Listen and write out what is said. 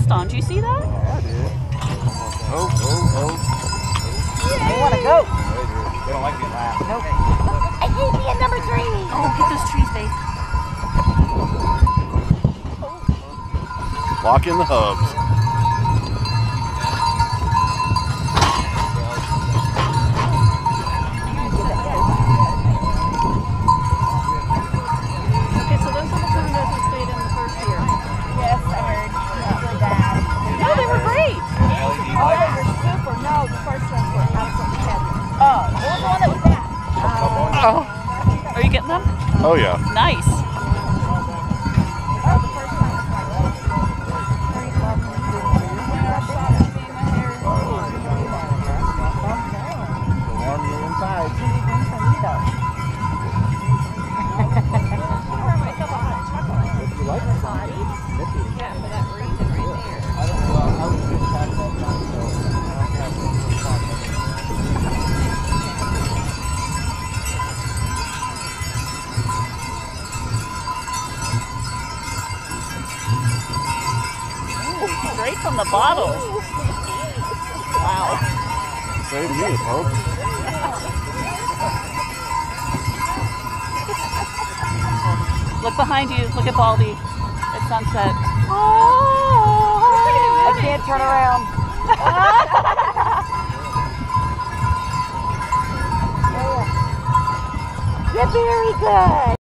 last on. Do you see that? Yeah, I did. Oh. They want to go. They don't like being last. Nope. I hate being number 3. Oh, hit those trees, babe. Lock in the hubs. Okay, so those are the condos who stayed in the first year. Yes, I heard. Really bad. No, they were great. Oh, they were super. No, the first ones were absolutely fabulous. Oh, what was the one that was bad? Oh. Are you getting them? Oh yeah. Nice. Oh, the first one was like very lovely. The warm you inside. You like it? Nippy. Yeah, for that reason right there. I don't know. I was just past that time, so I don't have to talk about it. Ooh, straight from the bottle. Wow. Save me, Pope. Look behind you. Look at Baldy at sunset. I can't turn around. You're very good.